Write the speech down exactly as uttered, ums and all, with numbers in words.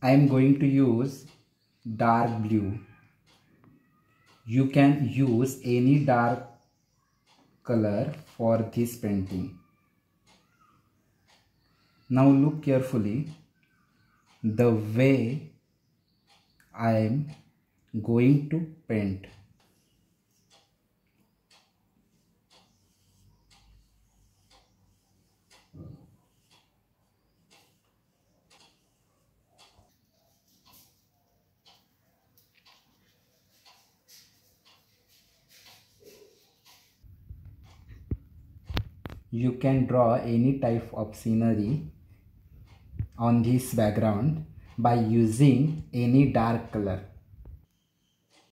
I am going to use dark blue. You can use any dark color for this painting. Now look carefully the way I am going to paint. You can draw any type of scenery on this background by using any dark color.